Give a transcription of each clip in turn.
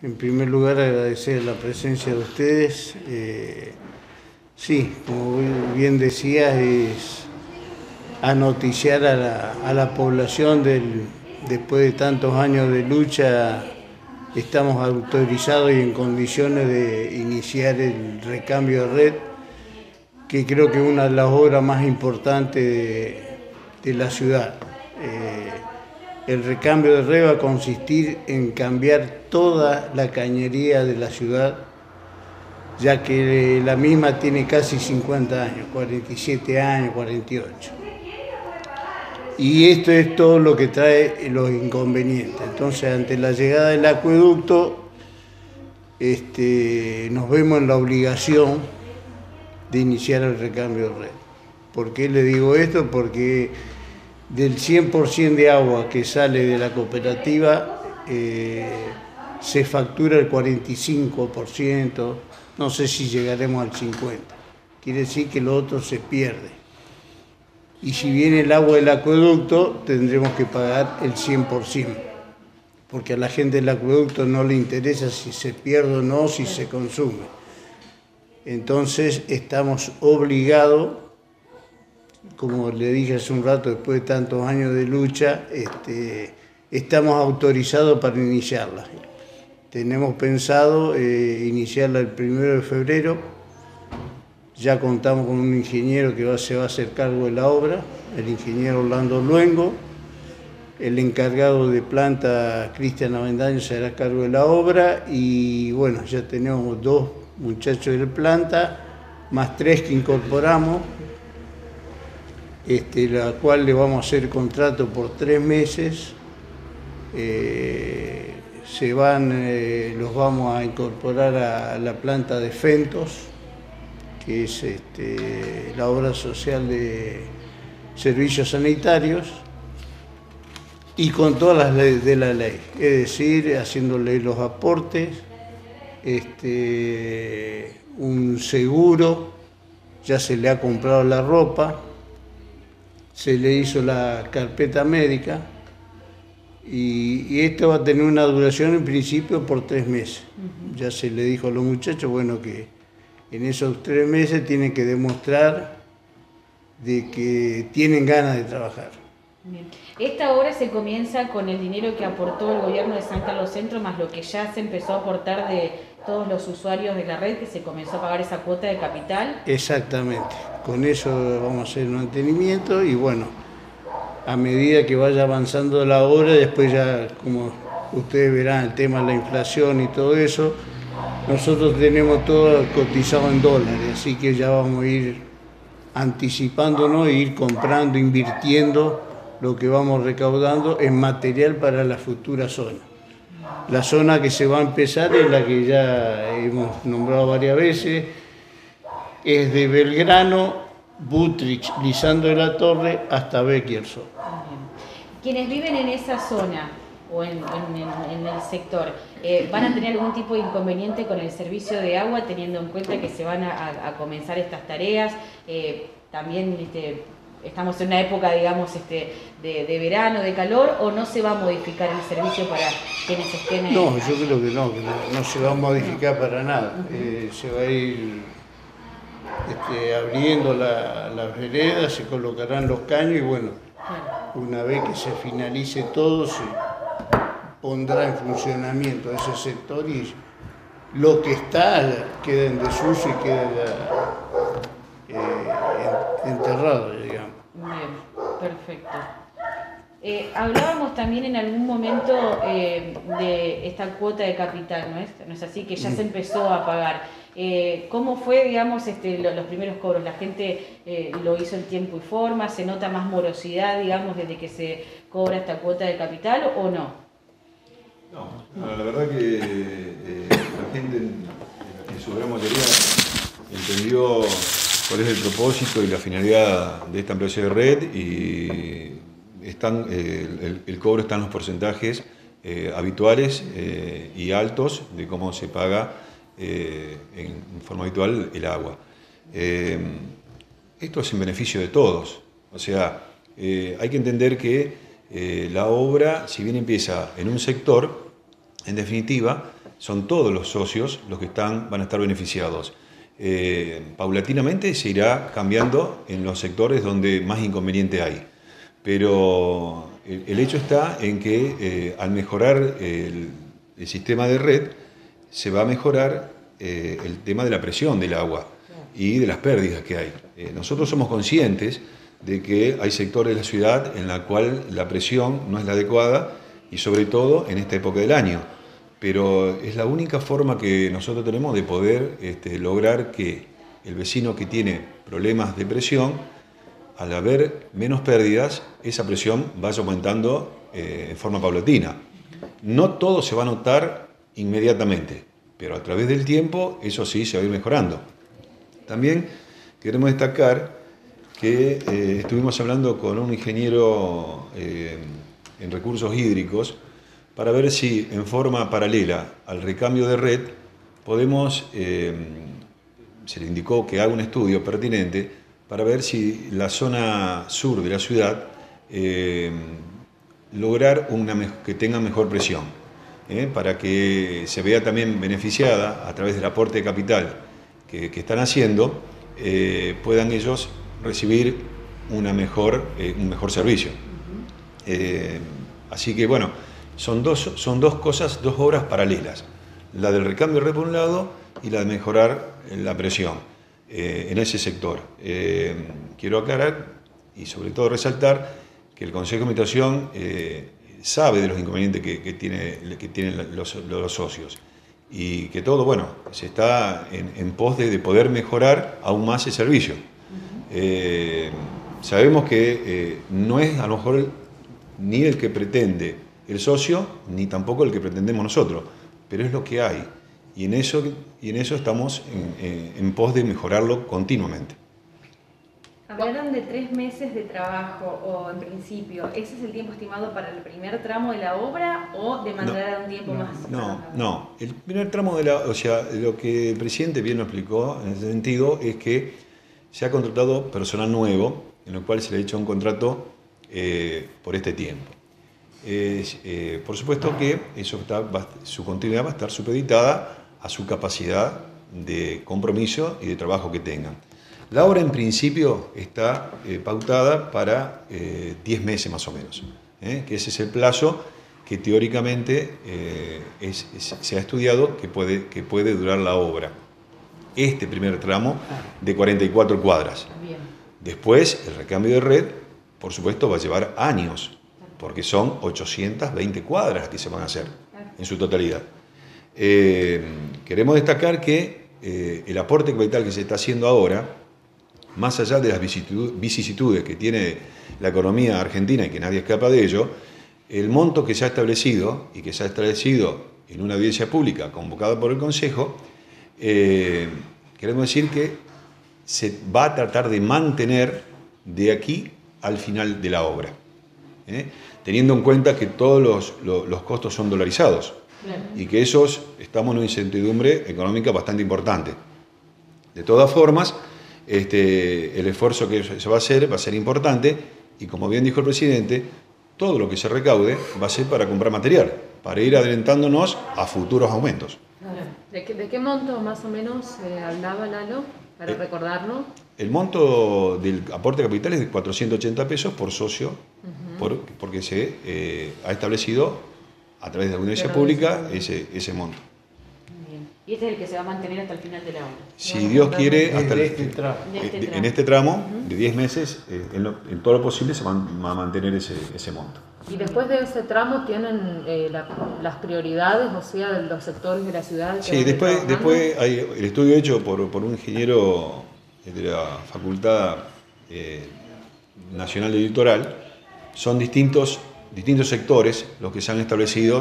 en primer lugar agradecer la presencia de ustedes. Sí, como bien decías, es anoticiar a la población después de tantos años de lucha, estamos autorizados y en condiciones de iniciar el recambio de red, que creo que es una de las obras más importantes de la ciudad. El recambio de red va a consistir en cambiar toda la cañería de la ciudad, ya que la misma tiene casi 50 años, 47 años, 48. Y esto es todo lo que trae los inconvenientes. Entonces, ante la llegada del acueducto, nos vemos en la obligación de iniciar el recambio de red. ¿Por qué le digo esto? Porque del 100% de agua que sale de la cooperativa, se factura el 45%, no sé si llegaremos al 50%. Quiere decir que lo otro se pierde. Y si viene el agua del acueducto, tendremos que pagar el 100%, porque a la gente del acueducto no le interesa si se pierde o no, si se consume. Entonces estamos obligados, como le dije hace un rato, después de tantos años de lucha, estamos autorizados para iniciarla. Tenemos pensado iniciarla el 1 de febrero. Ya contamos con un ingeniero que se va a hacer cargo de la obra, el ingeniero Orlando Luengo. El encargado de planta, Cristian Avendaño, se hará cargo de la obra. Y bueno, ya tenemos 2 muchachos de planta, más 3 que incorporamos, la cual le vamos a hacer contrato por 3 meses. Los vamos a incorporar a la planta de Fentos, que es la obra social de servicios sanitarios, y con todas las leyes de la ley, es decir, haciéndole los aportes, un seguro, ya se le ha comprado la ropa, se le hizo la carpeta médica, y esto va a tener una duración en principio por 3 meses. Ya se le dijo a los muchachos, bueno, que en esos 3 meses tienen que demostrar de que tienen ganas de trabajar. Bien. Esta obra se comienza con el dinero que aportó el gobierno de San Carlos Centro, más lo que ya se empezó a aportar de todos los usuarios de la red, que se comenzó a pagar esa cuota de capital. Exactamente, con eso vamos a hacer un mantenimiento y bueno, a medida que vaya avanzando la obra, después ya, como ustedes verán, el tema de la inflación y todo eso, nosotros tenemos todo cotizado en dólares, así que ya vamos a ir anticipándonos e ir comprando, invirtiendo lo que vamos recaudando en material para la futura zona. La zona que se va a empezar es la que ya hemos nombrado varias veces, es de Belgrano, Butrich, Lisandro de la Torre hasta Bequierzo. Quienes viven en esa zona o en el sector, ¿van a tener algún tipo de inconveniente con el servicio de agua, teniendo en cuenta que se van a comenzar estas tareas? También estamos en una época, digamos, de verano, de calor, ¿o no se va a modificar el servicio para quienes estén? No, yo creo que no se va a modificar para nada. Se va a ir abriendo las veredas, se colocarán los caños y bueno, una vez que se finalice todo, se pondrá en funcionamiento ese sector y lo que está queda en desuso y queda enterrado, digamos. Bien, perfecto. Hablábamos también en algún momento de esta cuota de capital, ¿no es así? Que ya se empezó a pagar. ¿Cómo fue, digamos, los primeros cobros? ¿La gente lo hizo en tiempo y forma? ¿Se nota más morosidad, digamos, desde que se cobra esta cuota de capital o no? No, la verdad que la gente en su gran mayoría entendió cuál es el propósito y la finalidad de esta ampliación de red y el cobro está en los porcentajes habituales y altos de cómo se paga en forma habitual el agua. Esto es en beneficio de todos, o sea, hay que entender que la obra, si bien empieza en un sector, en definitiva, son todos los socios los que van a estar beneficiados. Paulatinamente se irá cambiando en los sectores donde más inconveniente hay, pero el hecho está en que al mejorar el sistema de red se va a mejorar el tema de la presión del agua y de las pérdidas que hay. Nosotros somos conscientes de que hay sectores de la ciudad en la cual la presión no es la adecuada y sobre todo en esta época del año. Pero es la única forma que nosotros tenemos de poder lograr que el vecino que tiene problemas de presión, al haber menos pérdidas, esa presión vaya aumentando en forma paulatina. No todo se va a notar inmediatamente, pero a través del tiempo eso sí se va a ir mejorando. También queremos destacar que estuvimos hablando con un ingeniero en recursos hídricos para ver si en forma paralela al recambio de red podemos, se le indicó que haga un estudio pertinente para ver si la zona sur de la ciudad lograr que tenga mejor presión, para que se vea también beneficiada a través del aporte de capital que están haciendo, puedan ellos recibir un mejor servicio. Así que bueno, son dos cosas, dos obras paralelas, la del recambio de red por un lado y la de mejorar la presión en ese sector. Quiero aclarar y sobre todo resaltar que el Consejo de Administración sabe de los inconvenientes que tienen los socios y que todo, bueno, se está en pos de poder mejorar aún más el servicio. Sabemos que no es a lo mejor ni el que pretende el socio, ni tampoco el que pretendemos nosotros, pero es lo que hay, y en eso estamos en pos de mejorarlo continuamente. Hablaron de 3 meses de trabajo, o en principio, ¿ese es el tiempo estimado para el primer tramo de la obra o demandará un tiempo más? No, el primer tramo o sea, lo que el presidente bien lo explicó en ese sentido es que se ha contratado personal nuevo, en el cual se le ha hecho un contrato por este tiempo. Por supuesto que su continuidad va a estar supeditada a su capacidad de compromiso y de trabajo que tengan. La obra en principio está pautada para 10 meses más o menos, que ese es el plazo que teóricamente se ha estudiado que puede durar la obra. Este primer tramo de 44 cuadras. Después, el recambio de red, por supuesto, va a llevar años, porque son 820 cuadras que se van a hacer en su totalidad. Queremos destacar que el aporte capital que se está haciendo ahora, más allá de las vicisitudes que tiene la economía argentina y que nadie escapa de ello, el monto que se ha establecido y que se ha establecido en una audiencia pública convocada por el Consejo, queremos decir que se va a tratar de mantener de aquí al final de la obra, teniendo en cuenta que todos los costos son dolarizados y que estamos en una incertidumbre económica bastante importante. De todas formas, el esfuerzo que se va a ser importante y, como bien dijo el presidente, todo lo que se recaude va a ser para comprar material, para ir adelantándonos a futuros aumentos. ¿De qué monto más o menos hablaba Lalo, para recordarlo? El monto del aporte de capital es de 480 pesos por socio, porque se ha establecido a través de la audiencia pública ese monto. Y este es el que se va a mantener hasta el final de la obra. Si Dios quiere, hasta en este tramo de 10 meses, en todo lo posible se va a mantener ese monto. Y después de ese tramo tienen las prioridades, o sea, de los sectores de la ciudad. Sí, después hay el estudio hecho por un ingeniero de la Facultad Nacional de Litoral. Son distintos sectores los que se han establecido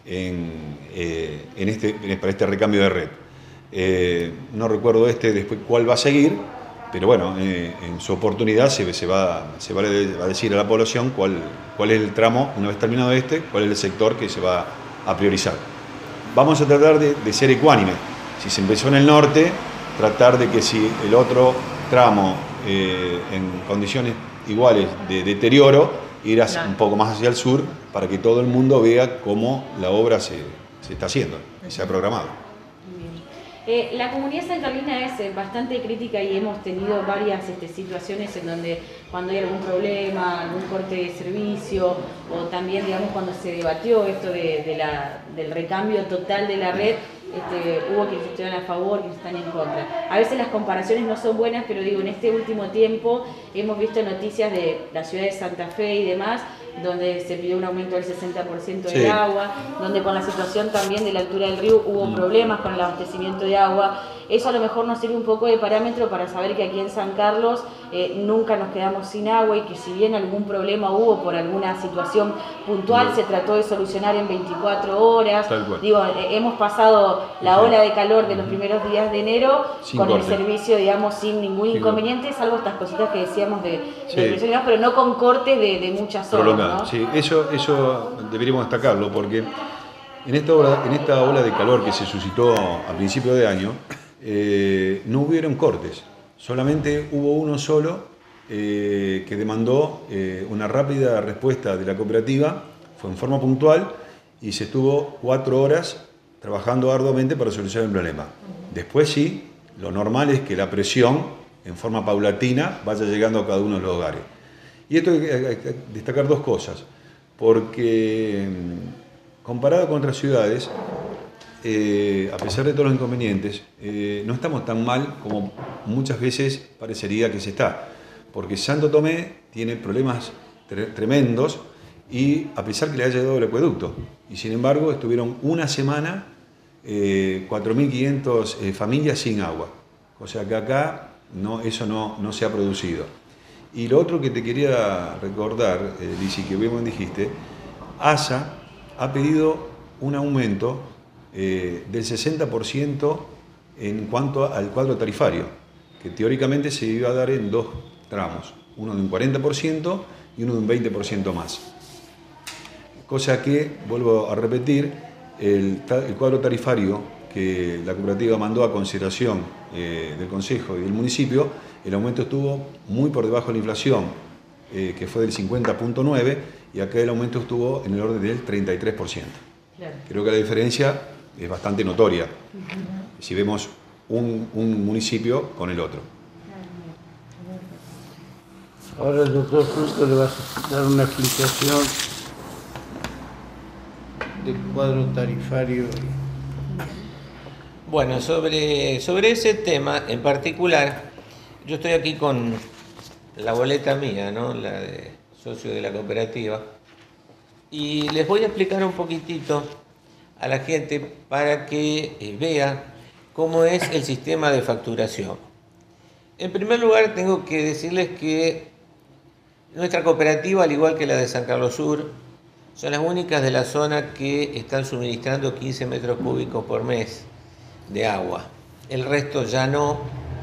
para este recambio de red. No recuerdo después cuál va a seguir, pero bueno, en su oportunidad se va a decir a la población cuál es el tramo, una vez terminado cuál es el sector que se va a priorizar. Vamos a tratar de ser ecuánime. Si se empezó en el norte, tratar de que si el otro tramo en condiciones iguales de deterioro, ir un poco más hacia el sur para que todo el mundo vea cómo la obra se se está haciendo, se ha programado. La comunidad San Carlina es bastante crítica y hemos tenido varias situaciones en donde cuando hay algún problema, algún corte de servicio o también digamos cuando se debatió esto del recambio total de la red, hubo quienes estuvieron a favor, quienes están en contra. A veces las comparaciones no son buenas, pero digo, en este último tiempo hemos visto noticias de la ciudad de Santa Fe y demás, donde se pidió un aumento del 60% del agua, donde con la situación también de la altura del río hubo problemas con el abastecimiento de agua. Eso a lo mejor nos sirve un poco de parámetro para saber que aquí en San Carlos nunca nos quedamos sin agua y que si bien algún problema hubo por alguna situación puntual, se trató de solucionar en 24 horas. Digo, hemos pasado la ola de calor de los primeros días de enero con el servicio, digamos, sin ningún inconveniente, salvo estas cositas que decíamos de presión y gas, pero no con cortes de muchas horas, ¿no? Sí, eso deberíamos destacarlo, porque en esta ola de calor que se suscitó a principio de año, no hubieron cortes, solamente hubo uno solo que demandó una rápida respuesta de la cooperativa, fue en forma puntual y se estuvo 4 horas trabajando arduamente para solucionar el problema. Después sí, lo normal es que la presión en forma paulatina vaya llegando a cada uno de los hogares. Y esto hay que destacar 2 cosas, porque comparado con otras ciudades, a pesar de todos los inconvenientes, no estamos tan mal como muchas veces parecería que se está, porque Santo Tomé tiene problemas tremendos y a pesar que le haya llegado el acueducto, y sin embargo estuvieron una semana 4.500 familias sin agua, o sea que acá eso no se ha producido. Y lo otro que te quería recordar, Lizzy, que bien dijiste, ASA ha pedido un aumento del 60% en cuanto al cuadro tarifario, que teóricamente se iba a dar en 2 tramos, uno de un 40% y uno de un 20% más. Cosa que, vuelvo a repetir, el cuadro tarifario que la cooperativa mandó a consideración del Consejo y del municipio, el aumento estuvo muy por debajo de la inflación, que fue del 50.9%, y acá el aumento estuvo en el orden del 33%. Claro. Creo que la diferencia es bastante notoria, si vemos un municipio con el otro. Ahora el doctor Fruto le va a dar una explicación del cuadro tarifario. Bueno, sobre ese tema en particular, yo estoy aquí con la boleta mía, ¿no? La de socio de la cooperativa, y les voy a explicar un poquitito a la gente para que vea cómo es el sistema de facturación. En primer lugar, tengo que decirles que nuestra cooperativa, al igual que la de San Carlos Sur, son las únicas de la zona que están suministrando 15 metros cúbicos por mes de agua. El resto ya no,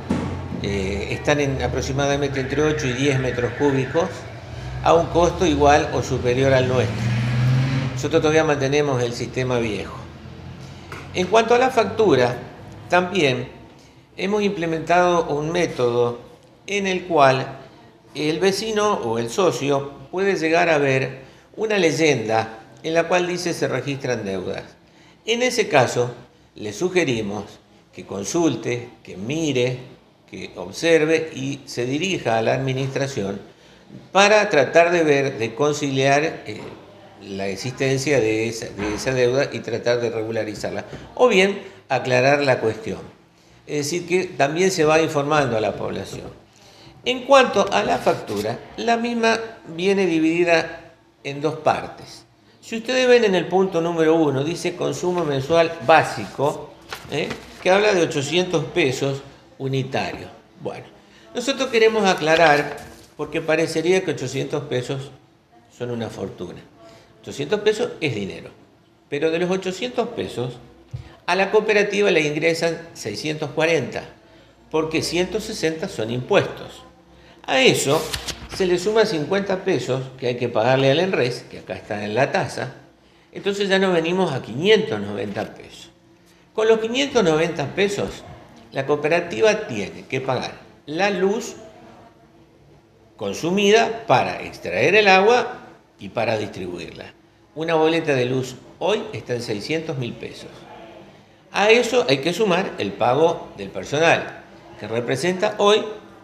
están en aproximadamente entre 8 y 10 metros cúbicos a un costo igual o superior al nuestro. Nosotros todavía mantenemos el sistema viejo. En cuanto a la factura, también hemos implementado un método en el cual el vecino o el socio puede llegar a ver una leyenda en la cual dice se registran deudas. En ese caso, le sugerimos que consulte, que mire, que observe y se dirija a la administración para tratar de ver, de conciliar la existencia de esa deuda y tratar de regularizarla, o bien aclarar la cuestión. Es decir, que también se va informando a la población. En cuanto a la factura, la misma viene dividida en 2 partes. Si ustedes ven en el punto número 1, dice consumo mensual básico, que habla de 800 pesos unitarios. Bueno, nosotros queremos aclarar, porque parecería que 800 pesos son una fortuna. 800 pesos es dinero, pero de los 800 pesos, a la cooperativa le ingresan 640, porque 160 son impuestos. A eso se le suma 50 pesos que hay que pagarle al ENRES, que acá está en la tasa, entonces ya nos venimos a 590 pesos. Con los 590 pesos, la cooperativa tiene que pagar la luz consumida para extraer el agua y para distribuirla. Una boleta de luz hoy está en 600.000 pesos. A eso hay que sumar el pago del personal, que representa hoy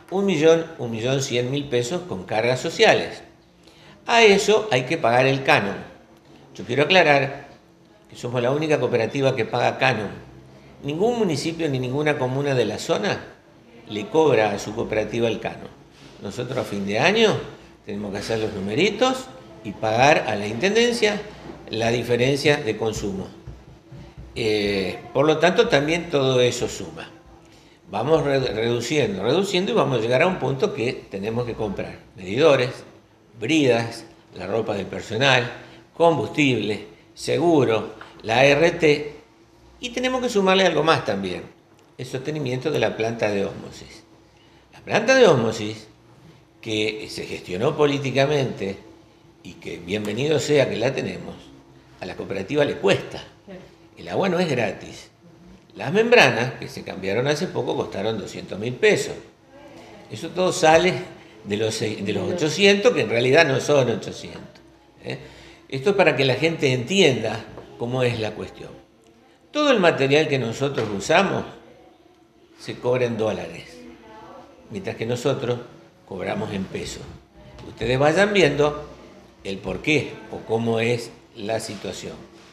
1.100.000 pesos con cargas sociales. A eso hay que pagar el canon. Yo quiero aclarar que somos la única cooperativa que paga canon. Ningún municipio ni ninguna comuna de la zona le cobra a su cooperativa el canon. Nosotros a fin de año tenemos que hacer los numeritos y pagar a la intendencia la diferencia de consumo. Por lo tanto, también todo eso suma. Vamos reduciendo y vamos a llegar a un punto que tenemos que comprar medidores, bridas, la ropa del personal, combustible, seguro, la ART, y tenemos que sumarle algo más también, el sostenimiento de la planta de ósmosis. La planta de ósmosis, que se gestionó políticamente y que bienvenido sea que la tenemos, a la cooperativa le cuesta. El agua no es gratis. Las membranas, que se cambiaron hace poco, costaron 200.000 pesos. Eso todo sale de los 800, que en realidad no son 800. Esto es para que la gente entienda cómo es la cuestión. Todo el material que nosotros usamos se cobra en dólares, mientras que nosotros cobramos en pesos. Ustedes vayan viendo el por qué o cómo es la situación.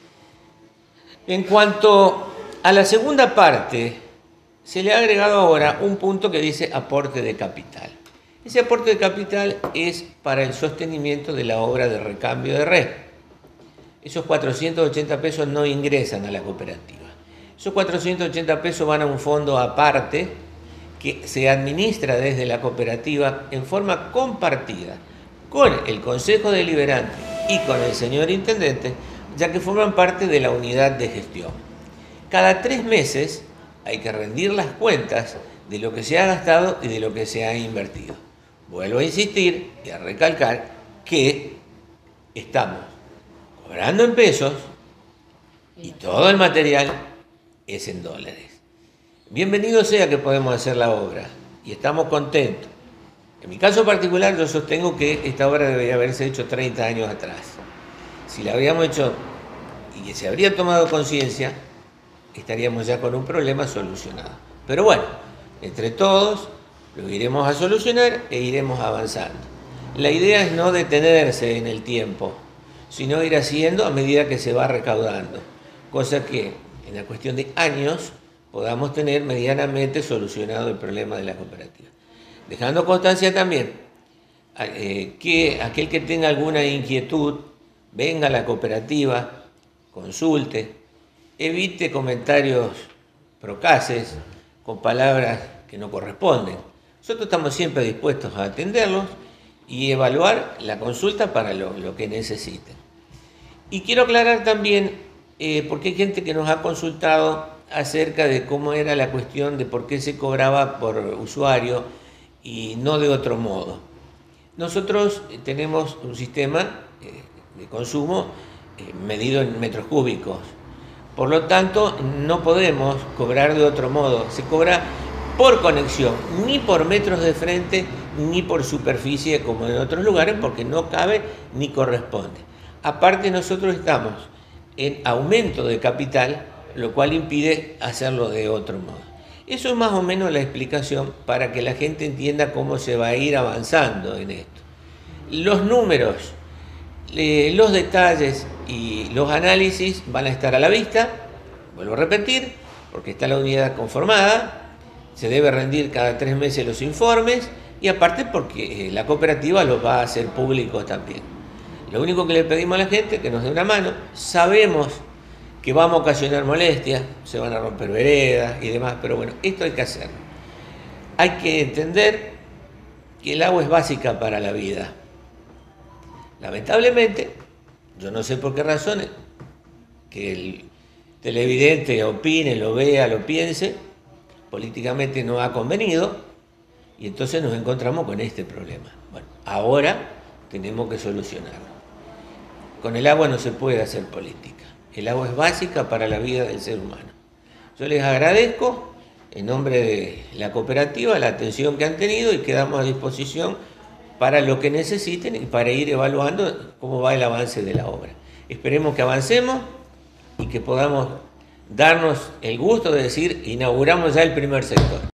En cuanto a la segunda parte, se le ha agregado ahora un punto que dice aporte de capital. Ese aporte de capital es para el sostenimiento de la obra de recambio de red. Esos 480 pesos no ingresan a la cooperativa. Esos 480 pesos van a un fondo aparte que se administra desde la cooperativa en forma compartida con el Consejo Deliberante y con el señor Intendente, ya que forman parte de la unidad de gestión. Cada 3 meses hay que rendir las cuentas de lo que se ha gastado y de lo que se ha invertido. Vuelvo a insistir y a recalcar que estamos cobrando en pesos y todo el material es en dólares. Bienvenido sea que podemos hacer la obra y estamos contentos. En mi caso particular yo sostengo que esta obra debería haberse hecho 30 años atrás. Si la habríamos hecho y que se habría tomado conciencia, estaríamos ya con un problema solucionado. Pero bueno, entre todos lo iremos a solucionar e iremos avanzando. La idea es no detenerse en el tiempo, sino ir haciendo a medida que se va recaudando, cosa que en la cuestión de años podamos tener medianamente solucionado el problema de la cooperativa. Dejando constancia también que aquel que tenga alguna inquietud venga a la cooperativa, consulte, evite comentarios procaces con palabras que no corresponden. Nosotros estamos siempre dispuestos a atenderlos y evaluar la consulta para lo que necesiten. Y quiero aclarar también, porque hay gente que nos ha consultado acerca de cómo era la cuestión de por qué se cobraba por usuario y no de otro modo. Nosotros tenemos un sistema de consumo medido en metros cúbicos. Por lo tanto, no podemos cobrar de otro modo. Se cobra por conexión, ni por metros de frente, ni por superficie como en otros lugares, porque no cabe ni corresponde. Aparte, nosotros estamos en aumento de capital, lo cual impide hacerlo de otro modo. Eso es más o menos la explicación para que la gente entienda cómo se va a ir avanzando en esto. Los números, los detalles y los análisis van a estar a la vista, vuelvo a repetir, porque está la unidad conformada, se debe rendir cada 3 meses los informes y aparte porque la cooperativa los va a hacer públicos también. Lo único que le pedimos a la gente es que nos dé una mano. Sabemos que vamos a ocasionar molestias, se van a romper veredas y demás, pero bueno, esto hay que hacerlo. Hay que entender que el agua es básica para la vida. Lamentablemente, yo no sé por qué razones, que el televidente opine, lo vea, lo piense, políticamente no ha convenido y entonces nos encontramos con este problema. Bueno, ahora tenemos que solucionarlo. Con el agua no se puede hacer política. El agua es básica para la vida del ser humano. Yo les agradezco en nombre de la cooperativa la atención que han tenido y quedamos a disposición para lo que necesiten y para ir evaluando cómo va el avance de la obra. esperemos que avancemos y que podamos darnos el gusto de decir, inauguramos ya el primer sector.